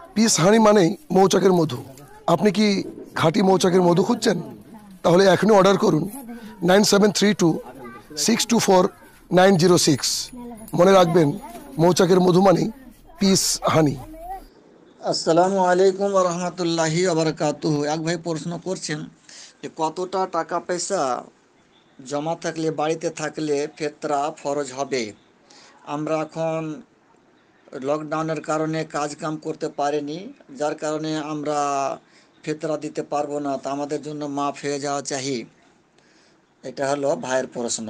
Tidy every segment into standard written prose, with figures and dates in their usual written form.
Piece হানি মানেই মৌচাকের মধু। আপনি কি খাঁটি মৌচাকের মধু খুঁজছেন? তাহলে এখনই অর্ডার করুন 9732 624 906। মনে রাখবেন, মৌচাকের মধু মানেই পিস হানি। আসসালামু আলাইকুম রহমতুল্লাহি আবরকাতুহু। এক ভাই প্রশ্ন করছেন যে কতটা টাকা পয়সা জমা থাকলে বাড়িতে থাকলে ফিতরা ফরজ হবে। আমরা এখন লকডাউনের কারণে কাজ কাম করতে পারিনি, যার কারণে আমরা ফিতরা দিতে পারবো না, তা আমাদের জন্য মাফ হয়ে যাওয়া চাই। এটা হলো ভাইয়ের প্রশ্ন।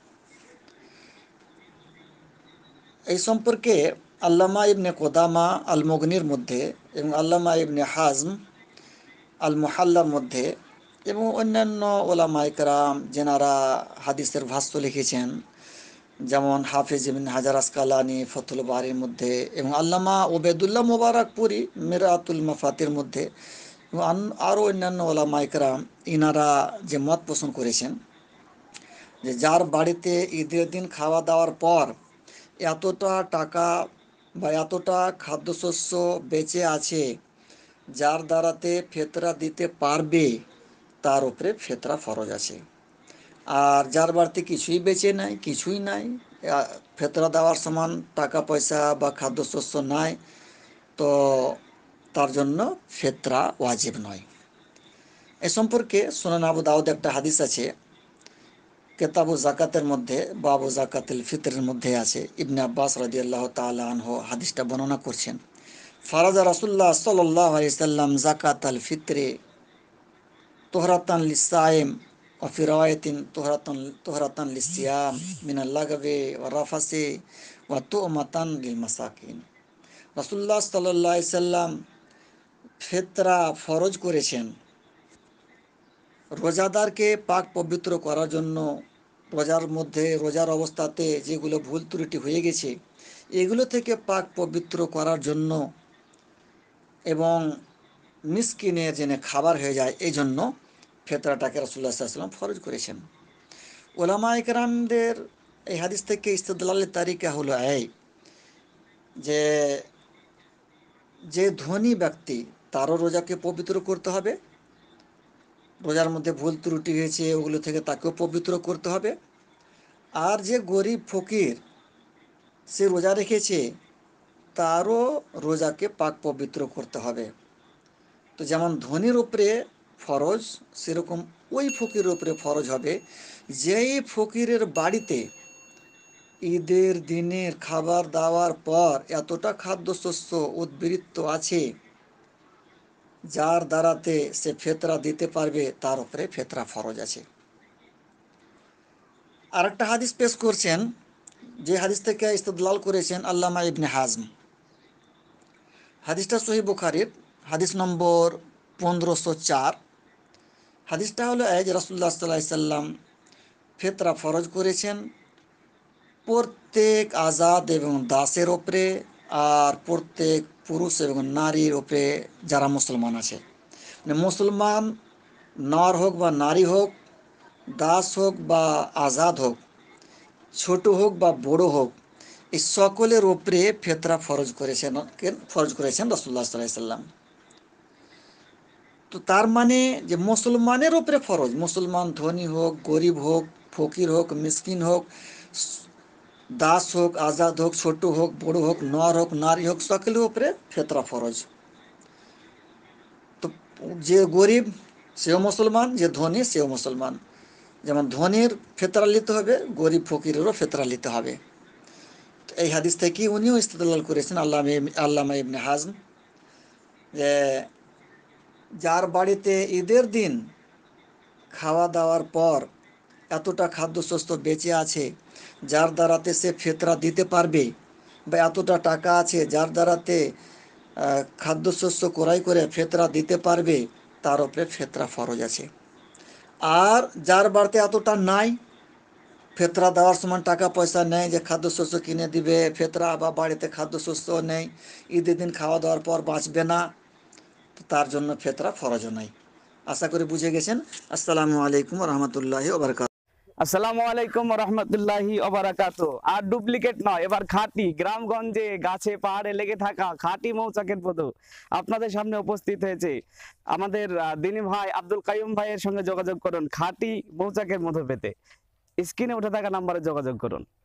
এই সম্পর্কে আল্লামা ইবনে কোদামা আল মুগনির মধ্যে এবং আল্লামা ইবনে হাজম আল মুহাল্লার মধ্যে এবং অন্যান্য ওলামায়ে কেরাম যেনারা হাদিসের ভাষ্য লিখেছেন, যেমন হাফিজ ইবনে হাজার আসকালানি ফতুল বারির মধ্যে এবং আল্লামা ওবেদুল্লাহ মুবারকপুরি মিরাতুল মাফাতির মধ্যে এবং আরও অন্যান্য ওলামায়ে কেরাম ইনারা যে মত পোষণ করেছেন যে যার বাড়িতে ঈদের দিন খাওয়া দাওয়ার পর এতটা টাকা বা এতটা খাদ্যশস্য বেঁচে আছে যার দ্বারাতে ফিতরা দিতে পারবে, তার উপরে ফিতরা ফরজ আছে। আর যার বাড়িতে কিছুই বেঁচে নাই, কিছুই নাই, ফিতরা দেওয়ার সমান টাকা পয়সা বা খাদ্যশস্য নাই, তো তার জন্য ফিতরা ওয়াজিব নয়। এ সম্পর্কে সুনান আবু দাউদ একটা হাদিস আছে, কেতাবু জাকাতের মধ্যে, বাবু জাকাতুল ফিতরের মধ্যে আছে। ইবনে আব্বাস রাদিয়াল্লাহু তাআলা আনহু হাদিসটা বর্ণনা করছেন। ফারাজা রাসূলুল্লাহ সাল্লাল্লাহু আলাইহি সাল্লাম যাকাতাল ফিতরে তুহরাতান লিসাইম ওয়া ফি রাওয়ায়াতিন তুহরাতান লিসিয়াম মিনাল লাগবি ওয়া রাফাসি ওয়া তুমাতান লিল মাসাকিন। রাসূলুল্লাহ সাল্লাল্লাহু আলাইহি সাল্লাম ফিতরা ফরজ করেছেন রোজাদারকে পাক পবিত্র করার জন্য। রোজার মধ্যে রোজার অবস্থাতে যেগুলো ভুল ত্রুটি হয়ে গেছে এগুলো থেকে পাক পবিত্র করার জন্য এবং মিসকিনের যেন খাবার হয়ে যায়, এই জন্য ফিতরাটাকে রাসূলুল্লাহ সাল্লাল্লাহু আলাইহি ওয়াসাল্লাম ফরজ করেছেন। ওলামায়ে কেরামদের এই হাদিস থেকে ইস্তেদলালের তারিকা হলো এই যে যে ধনী ব্যক্তি তারও রোজাকে পবিত্র করতে হবে, রোজার মধ্যে ভুল ত্রুটি হয়েছে ওগুলো থেকে তাকেও পবিত্র করতে হবে। আর যে গরিব ফকির সে রোজা রেখেছে তারও রোজাকে পাক পবিত্র করতে হবে। তো যেমন ধনীর উপরে ফরজ, সেরকম ওই ফকিরের উপরে ফরজ হবে যেই ফকিরের বাড়িতে ঈদের দিনের খাবার দাওয়ার পর এতটা খাদ্যশস্য উদ্বৃত্ত আছে যার দ্বারাতে সে ফিতরা দিতে পারবে, তার উপরে ফিতরা ফরজ আছে। আরেকটা হাদিস পেশ করছেন, যে হাদিস থেকে ইস্তেদলাল করেছেন আল্লামা ইবনে হাজম। হাদিসটা সহিহ বুখারীর হাদিস নম্বর 1504। হাদিসটা হলো এই যে রাসূলুল্লাহ সাল্লাল্লাহু আলাইহি সাল্লাম ফিতরা ফরজ করেছেন প্রত্যেক আজাদ এবং দাসের ওপরে, আর প্রত্যেক পুরুষ এবং নারীর ওপরে যারা মুসলমান আছে। মানে মুসলমান নর হোক বা নারী হোক, দাস হোক বা আজাদ হোক, ছোট হোক বা বড় হোক, এই সকলের ওপরে ফিতরা ফরজ করেছেন রাসূলুল্লাহ সাল্লাল্লাহু আলাইহি সাল্লাম। তো তার মানে যে মুসলমানের ওপরে ফরজ, মুসলমান ধনী হোক, গরিব হোক, ফকির হোক, মিসকিন হোক, দাস হোক, আজাদ হোক, ছোট হোক, বড় হোক, নর হোক, নারী হোক, সকলের উপরে ফিতরা ফরজ। তো যে গরিব সেও মুসলমান, যে ধনী সেও মুসলমান। যেমন ধনীর ফিতরা নিতে হবে, গরিব ফকিরেরও ফিতরা নিতে হবে। তো এই হাদিস থেকে উনিও ইস্তেদলাল করেছেন আল্লামা ইবনে হাজম, যে যার বাড়িতে ঈদের দিন খাওয়া দাওয়ার পর এতটা খাদ্যশস্য বেঁচে আছে যার দ্বারাতে সে ফিতরা দিতে পারবে, বা এতটা টাকা আছে যার দ্বারাতে খাদ্যশস্য ক্রয় করে ফিতরা দিতে পারবে, তার উপরে ফিতরা ফরজ আছে। আর যার বাড়িতে এতটা নাই, ফিতরা দেওয়ার সময় টাকা পয়সা নেই যে খাদ্যশস্য কিনে দিবে ফিতরা, বা বাড়িতে খাদ্যশস্য নেই, ঈদের দিন খাওয়া দাওয়ার পর বাঁচবে না, তো তার জন্য ফিতরা ফরজও নাই। আশা করি বুঝে গেছেন। আসসালামু আলাইকুম রহমতুল্লাহি ওয়া বারাকাতুহু। আসসালামু আলাইকুম রহমতুল্লাহি ওবারাকাতু। আর ডুপ্লিকেট নয়, এবার খাঁটি গ্রামগঞ্জে গাছে পাহাড়ে লেগে থাকা খাঁটি মৌচাকের মধু আপনাদের সামনে উপস্থিত হয়েছে। আমাদের দিনী ভাই আব্দুল কাইয়ুম ভাইয়ের সঙ্গে যোগাযোগ করুন খাঁটি মৌচাকের মধু পেতে। স্ক্রিনে উঠে থাকা নাম্বারে যোগাযোগ করুন।